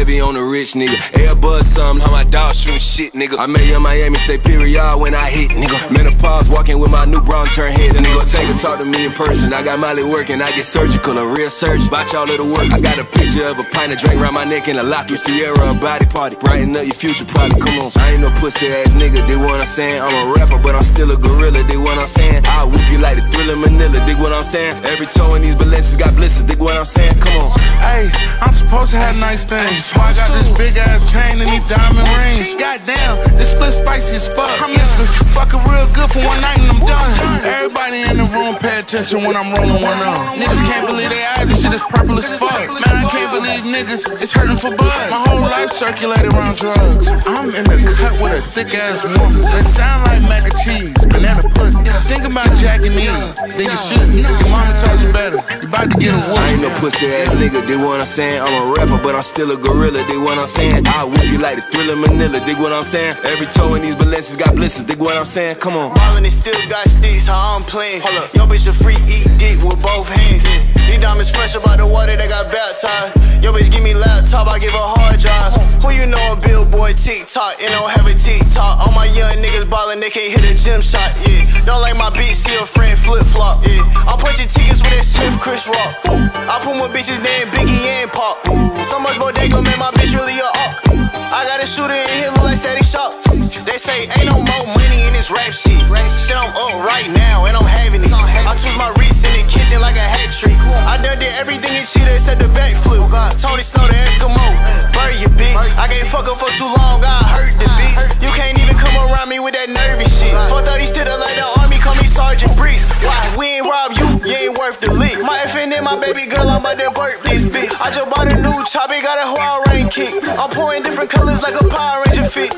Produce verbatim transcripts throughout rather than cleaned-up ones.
heavy on the rich, nigga. Airbus something, how my dog shooting shit, nigga. I made young Miami say period when I hit, nigga. Menopause, walking with my new brown turn head, nigga. Take a talk to me in person. I got Molly working, I get surgical, a real surgeon. Botch all of the work. I got a picture of a pint of drink around my neck and a lock with Sierra, a body party. Brighten up your future, probably. Come on. I ain't no pussy ass nigga, dig what I'm saying. I'm a rapper, but I'm still a gorilla, dig what I'm saying. I'll whoop you like the Thriller Manila, dig what I'm saying. Every toe in these Balenciagas got blisters, dig what I'm saying. Come on. Hey, I'm supposed to have nice things. Why I got this big ass chain and these diamond rings? Goddamn, this split spicy as fuck. I'm used to fucking real good for one night and I'm done. Everybody in the room pay attention when I'm rolling one on. Niggas can't believe their eyes, this shit is purple as fuck. Man, I can't believe niggas, it's hurting for bud. My whole life circulated around drugs. I'm in the cut with a thick ass woman. They sound like mac and cheese, banana pudding. Think about Jack and Eve, then you should. Your mama taught you better, you about to get a whoop. I ain't no pussy ass nigga, dig what I'm saying. I'm a rapper, but I'm still a gorilla, dig what I'm saying. I'll whoop you like the Thriller Manila, dig what I'm saying. Every toe in these Balenciagas got blisters, dig what I'm saying. Come on. Ballin' and still got sticks, how I'm playing. Yo bitch a free, eat dick with both hands. These diamonds fresh about the water, they got baptized. Yo bitch give me laptop, I give a hard drive. Who you know on Billboard, TikTok, and don't have a TikTok. All my young niggas ballin', they can't hit a gym shot, yeah. Don't like my beat, see a friend flip flop, yeah. I'm punching tickets with that Smith Chris Rock. I put more bitches than Biggie and Pop. So much bodega, man, my bitch really a op. I got a shooter in here, look like Static Shock. They say ain't no more money in this rap shit. Shit, I'm up right now and I'm having it. I twist my wrist in the kitchen like a hat trick. I done did everything in Cheetah except the backflip. Tony Snow, the Eskimo, bury your bitch. I can't fuck her for too long, I hurt the bitch. You can't even come around me with that nervous shit. four thirty still like the army, call me Sergeant Breeze. Why? We ain't rob you, you ain't worth the lick. My F N and my baby girl, I'm about to burp this bitch. I just bought a new chop, it got a Huawei rain kick. I'm pouring different colors like a Power Ranger fit.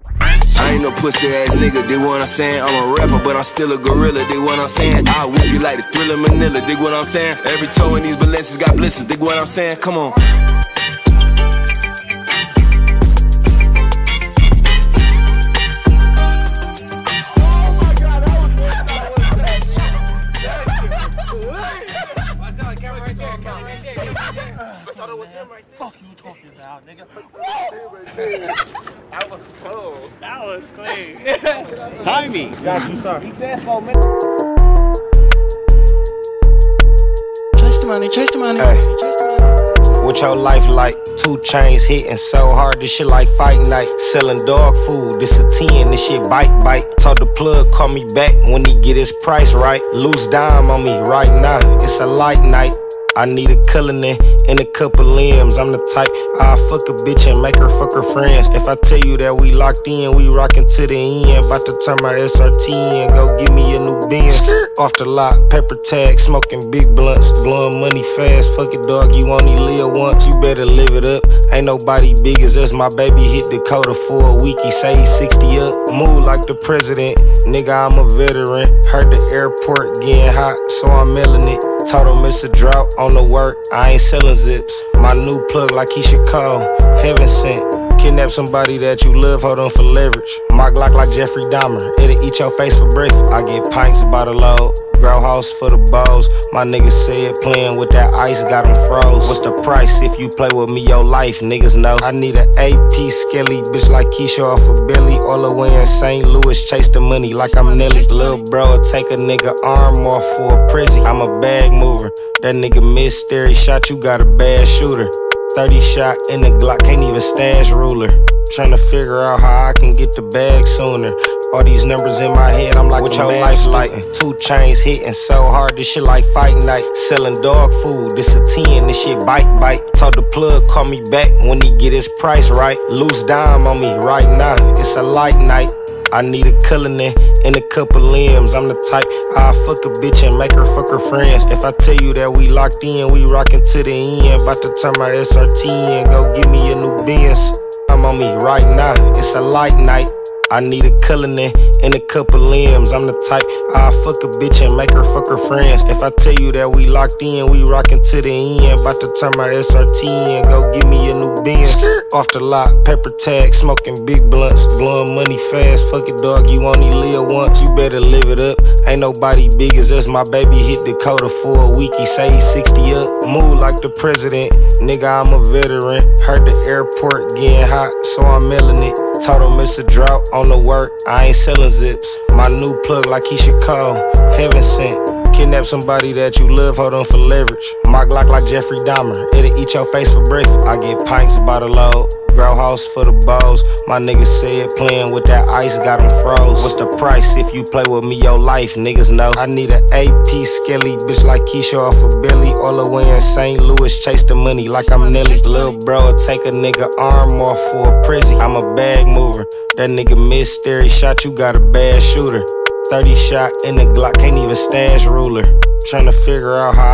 I ain't no pussy ass nigga, dig what I'm saying. I'm a rapper, but I'm still a gorilla, dig what I'm saying. I'll whoop you like the Thriller Manila, dig what I'm saying. Every toe in these Balenciagas got blisters, dig what I'm saying. Come on. Fuck you talking about, nigga. That was cool. That was clean. Timing. Got you, sir. He said four minutes. Chase the money, chase the money. Hey. Chase the money. What your life like? Two chains hitting so hard, this shit like fight night. Selling dog food, this a ten, this shit bite bite. Told the plug, call me back when he get his price right. Loose dime on me right now, it's a light night. I need a cullin' and a couple limbs. I'm the type, I'll fuck a bitch and make her fuck her friends. If I tell you that we locked in, we rockin' to the end. About to turn my S R T in, go give me a new Benz. Off the lot, pepper tag, smoking big blunts. Blowing money fast, fuck it dog, you only live once. You better live it up, ain't nobody big as us. My baby hit Dakota for a week, he say he's sixty up. Move like the president, nigga I'm a veteran. Heard the airport getting hot, so I'm mailing it. Told him it's a drought on the work, I ain't selling zips. My new plug like he should call, heaven sent. Kidnap somebody that you love, hold on for leverage. My Glock like Jeffrey Dahmer, it'll eat your face for breakfast. I get pints by the load, grow house for the balls. My niggas said playing with that ice got them froze. What's the price if you play with me, your life, niggas know. I need an A P skelly, bitch like Keisha off of Billy. All the way in Saint Louis, chase the money like I'm Nelly. Lil' bro, take a nigga arm off for a prezi. I'm a bag mover, that nigga missed Terry shot, you got a bad shooter. thirty shot in the Glock, can't even stash ruler. Tryna figure out how I can get the bag sooner. All these numbers in my head, I'm like, what your life like? Two chains hitting so hard, this shit like fight night. Selling dog food, this a ten, this shit bite bite. Told the plug, call me back when he get his price right. Loose dime on me right now, it's a light night. I need a cullin' and a couple limbs. I'm the type, I'll fuck a bitch and make her fuck her friends. If I tell you that we locked in, we rockin' to the end. About to turn my S R T in, go give me a new Benz. I'm on me right now, it's a light night. I need a cullinan and a couple limbs. I'm the type, I'll fuck a bitch and make her fuck her friends. If I tell you that we locked in, we rockin' to the end. About to turn my S R T in, go give me a new Benz. Off the lot, pepper tag, smoking big blunts, blowing money fast. Fuck it, dog, you only live once. You better live it up. Ain't nobody big as us. My baby hit Dakota for a week. He say he's sixty up. Move like the president. Nigga, I'm a veteran. Heard the airport getting hot, so I'm mailing it. Told him it's a drought on the work. I ain't selling zips. My new plug like he should call. Heaven sent. Kidnap somebody that you love, hold on for leverage. My Glock like Jeffrey Dahmer, it'll eat your face for breakfast. I get pints by the load, grow house for the bows. My niggas said playing with that ice got them froze. What's the price if you play with me, your life, niggas know. I need an A P skelly, bitch like Keisha off of Billy. All the way in Saint Louis, chase the money like I'm Nelly. Lil' bro, take a nigga arm off for a prizzy. I'm a bag mover, that nigga missed every shot, you got a bad shooter. thirty shot in the Glock, can't even stash ruler. Tryna figure out how